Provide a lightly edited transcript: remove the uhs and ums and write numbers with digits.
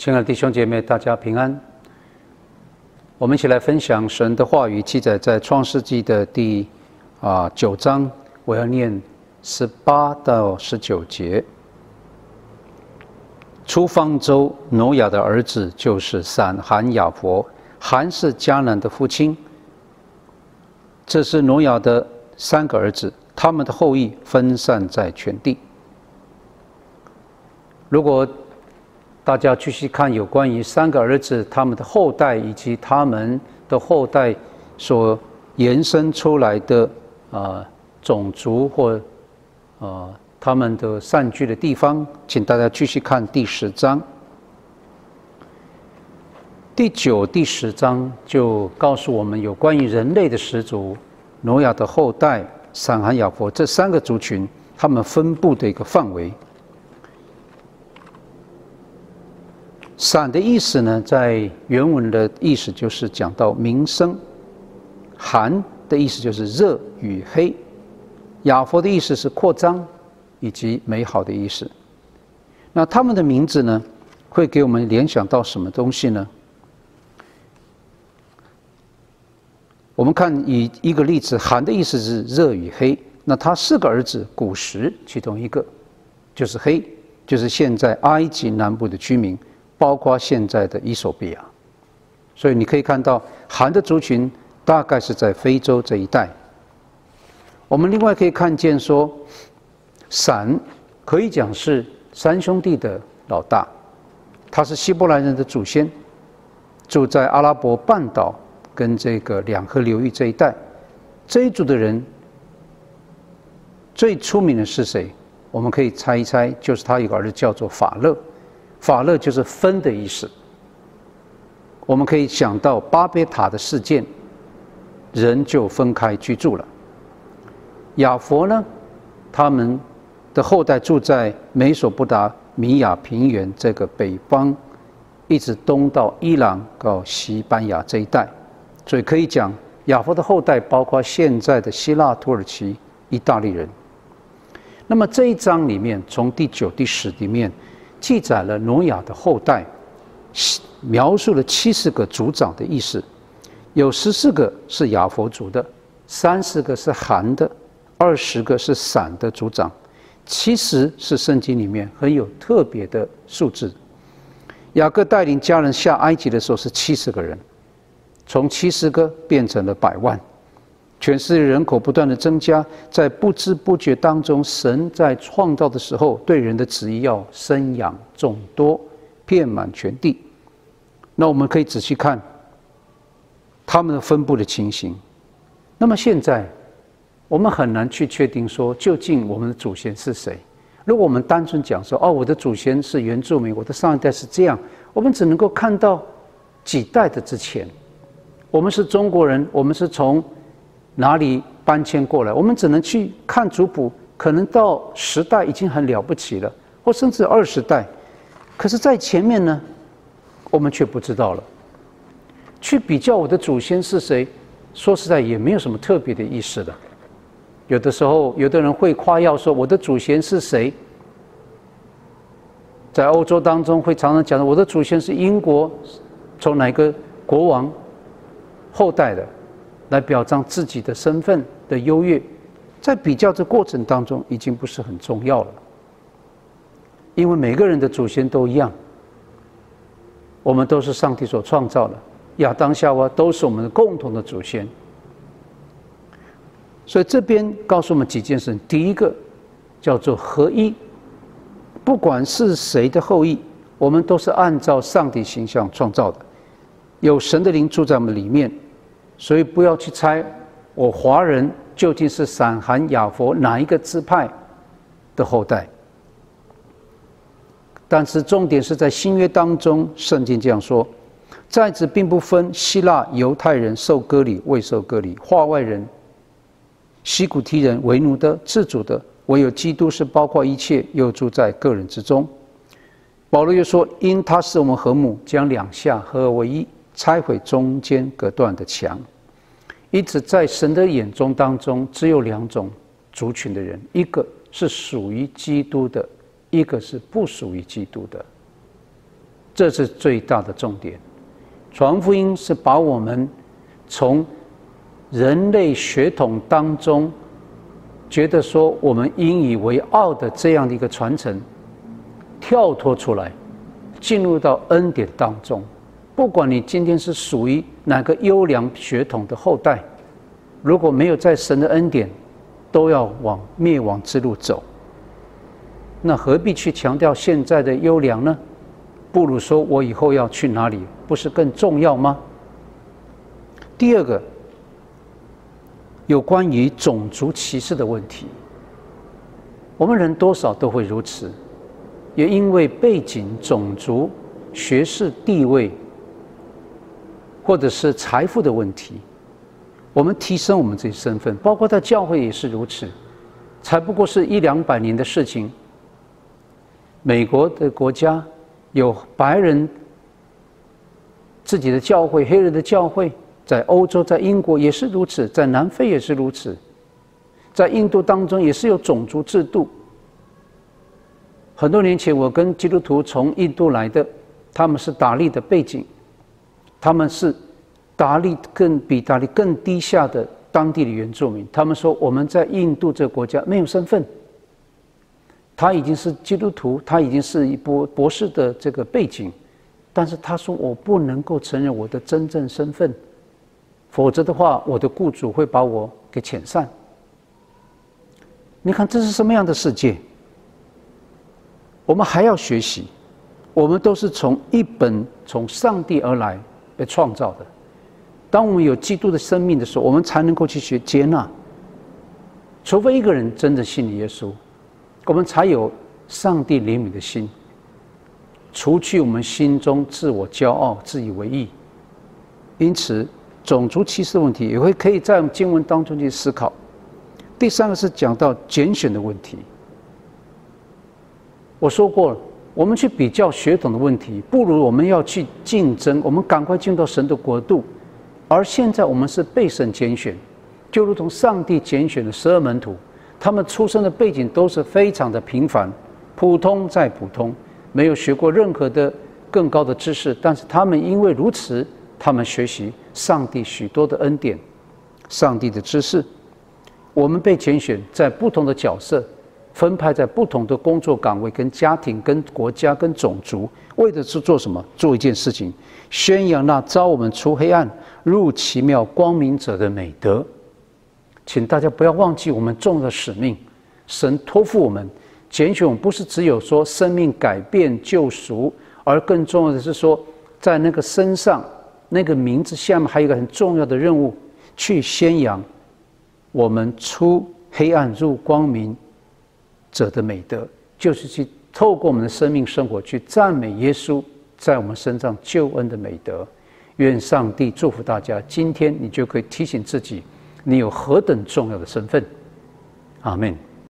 亲爱的弟兄姐妹，大家平安。我们一起来分享神的话语，记载在创世纪的第9章，我要念18到19节。出方舟，挪亚的儿子就是闪、含、雅弗。含是迦南的父亲。这是挪亚的3个儿子，他们的后裔分散在全地。如果大家继续看有关于3个儿子他们的后代以及他们的后代所延伸出来的种族或他们的散居的地方，请大家继续看第10章。第9、第10章就告诉我们有关于人类的始祖挪亚的后代闪、含、雅弗这3个族群，他们分布的一个范围。闪的意思呢，在原文的意思就是讲到名声；含的意思就是热与黑；雅弗的意思是扩张以及美好的意思。那他们的名字呢，会给我们联想到什么东西呢？我们看以一个例子，含的意思是热与黑。那他4个儿子，古时其中一个就是黑，就是现在埃及南部的居民，包括现在的伊索比亚。所以你可以看到含的族群大概是在非洲这一带。我们另外可以看见说，闪可以讲是3兄弟的老大，他是希伯来人的祖先，住在阿拉伯半岛跟这个两河流域这一带。这一族的人最出名的是谁？我们可以猜一猜，就是他有个儿子叫做法勒。法勒就是分的意思。我们可以想到巴别塔的事件，人就分开居住了。雅弗呢，他们的后代住在美索不达米亚平原这个北方，一直东到伊朗到西班牙这一带。所以可以讲，雅弗的后代包括现在的希腊、土耳其、意大利人。那么这一章里面，从第9、第10里面记载了挪亚的后代，描述了70个族长的意思，有14个是雅弗族的，30个是含的，20个是闪的族长。70是圣经里面很有特别的数字。雅各带领家人下埃及的时候是70个人，从70个变成了100万。全世界人口不断的增加，在不知不觉当中，神在创造的时候对人的旨意要生养众多，遍满全地。那我们可以仔细看他们的分布的情形。那么现在我们很难去确定说究竟我们的祖先是谁。如果我们单纯讲说我的祖先是原住民，我的上一代是这样，我们只能够看到几代的之前。我们是中国人，我们是从哪里搬迁过来？我们只能去看族谱，可能到10代已经很了不起了，或甚至20代。可是，在前面呢，我们却不知道了。去比较我的祖先是谁，说实在也没有什么特别的意思的。有的时候，有的人会夸耀说我的祖先是谁，在欧洲当中会常常讲我的祖先是英国从哪个国王后代的，来表彰自己的身份的优越。在比较这过程当中已经不是很重要了，因为每个人的祖先都一样，我们都是上帝所创造的，亚当夏娃都是我们的共同的祖先。所以这边告诉我们几件事。第一个叫做合一，不管是谁的后裔，我们都是按照上帝形象创造的，有神的灵住在我们里面。所以不要去猜我华人究竟是闪、含、雅弗哪一个支派的后代。但是重点是在新约当中，圣经这样说：在此并不分希腊、犹太人、受割礼、未受割礼、化外人、西古提人、为奴的、自主的，唯有基督是包括一切，又住在个人之中。保罗又说：因他是我们和睦，将2下合而为一，拆毁中间隔断的墙。因此在神的眼中当中，只有2种族群的人，一个是属于基督的，一个是不属于基督的。 这是最大的重点。传福音是把我们从人类血统当中觉得说我们引以为傲的这样的一个传承跳脱出来，进入到恩典当中。不管你今天是属于哪个优良血统的后代，如果没有在神的恩典，都要往灭亡之路走。那何必去强调现在的优良呢？不如说我以后要去哪里，不是更重要吗？第二个，有关于种族歧视的问题，我们人多少都会如此，也因为背景、种族、学识、地位，或者是财富的问题，我们提升我们自己身份，包括在教会也是如此，才不过是100-200年的事情。美国的国家有白人自己的教会，黑人的教会，在欧洲，在英国也是如此，在南非也是如此，在印度当中也是有种族制度。很多年前我跟基督徒从印度来的，他们是达利的背景，他们是比达利更低下的当地的原住民。他们说我们在印度这个国家没有身份，他已经是基督徒，他已经是一博士的这个背景，但是他说我不能够承认我的真正身份，否则的话我的雇主会把我给遣散。你看这是什么样的世界？我们还要学习，我们都是从上帝而来被创造的。当我们有基督的生命的时候，我们才能够去接纳。除非一个人真的信耶稣，我们才有上帝怜悯的心，除去我们心中自我骄傲、自以为意。因此种族歧视的问题也可以在我们经文当中去思考。第三个是讲到拣选的问题。我说过了，我们去比较血统的问题，不如我们要去竞争，我们赶快进到神的国度。而现在我们是被神拣选，就如同上帝拣选的12门徒，他们出生的背景都是非常的平凡，普通再普通，没有学过任何的更高的知识，但是他们因为如此，他们学习上帝许多的恩典，上帝的知识。我们被拣选在不同的角色，分派在不同的工作岗位，跟家庭、跟国家、跟种族，为的是做什么？做一件事情，宣扬那召我们出黑暗入奇妙光明者的美德。请大家不要忘记我们重的使命，神托付我们拣选我们，不是只有说生命改变救赎，而更重要的是说，在那个身上那个名字下面还有一个很重要的任务，去宣扬我们出黑暗入光明者的美德，就是去透过我们的生命生活去赞美耶稣在我们身上救恩的美德。愿上帝祝福大家，今天你就可以提醒自己，你有何等重要的身份。阿们。